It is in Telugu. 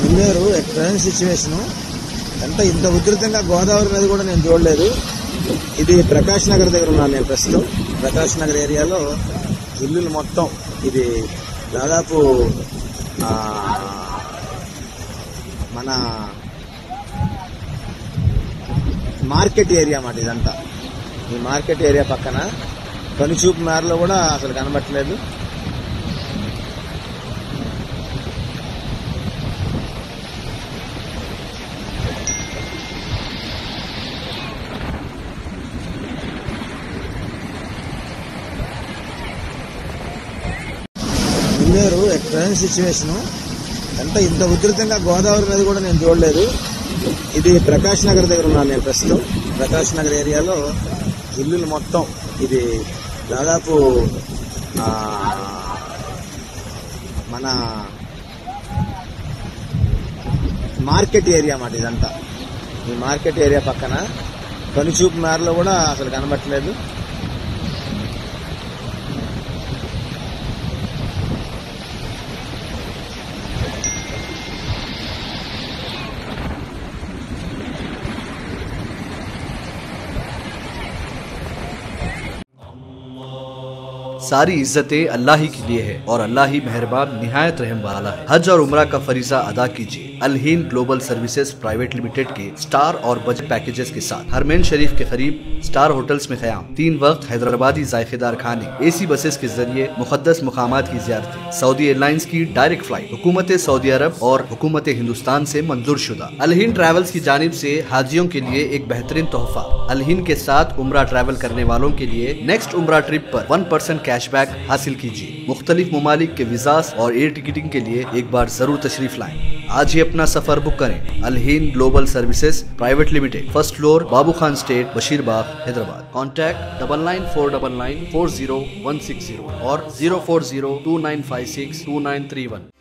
పిల్లేరు ట్రైన్ సిచ్యువేషన్ ఇంత ఉధృతంగా గోదావరి నది కూడా నేను చూడలేదు. ఇది ప్రకాష్ నగర్ దగ్గర ఉన్నాను నేను ప్రస్తుతం. ప్రకాష్ నగర్ ఏరియాలో ఇల్లులు మొత్తం ఇది దాదాపు మన మార్కెట్ ఏరియా అన్నమాట. ఇదంతా ఈ మార్కెట్ ఏరియా పక్కన కనుచూపు మేరలో కూడా అసలు కనబట్టలేదు. పిల్లేరు ట్రైన్ సిచ్యువేషన్ ఇంత ఉధృతంగా గోదావరి నది కూడా నేను చూడలేదు. ఇది ప్రకాష్ నగర్ దగ్గర ఉన్నాను నేను ప్రస్తుతం. ప్రకాష్ నగర్ ఏరియాలో ఇల్లులు మొత్తం ఇది దాదాపు మన మార్కెట్ ఏరియా అన్నమాట. ఇదంతా ఈ మార్కెట్ ఏరియా పక్కన కనుచూపు మేరలో కూడా అసలు కనబట్టలేదు. सारी इज्जतें अल्लाह ही के लिए है और अल्लाह ही मेहरबान निहायत रहम वाला है। हज और उम्रा का फरीजा अदा कीजिए Al Hind global services private limited के स्टार और बजट पैकेजेस के साथ। हरमैन शरीफ के करीब स्टार होटल्स में क़याम, 3 वक्त हैदराबादी जायकेदार खाने, एसी बसेस के जरिए मुकद्दस मुकामात की ज़ियारतें, सऊदी एयरलाइंस की डायरेक्ट फ्लाइट, हुकूमत सऊदी अरब और हुकूमत हिंदुस्तान से मंजूर शुदा। अल हिंद ट्रैवल्स की जानिब से हाजियों के लिए एक बेहतरीन तोहफा। अल हिंद के साथ उम्रा ट्रैवल करने वालों के लिए नेक्स्ट उम्रा ट्रिप पर 1% कैशबैक हासिल कीजिए। मुख्तलिफ ममालिक के वीज़ास और एयर टिकटिंग के लिए एक बार जरूर तशरीफ लाएं। आज ही अपना सफर बुक करें। Al Hind global services private limited, first floor, Babu Khan estate, Basheerbagh, Hyderabad. Contact 9949940160 और 04029562931।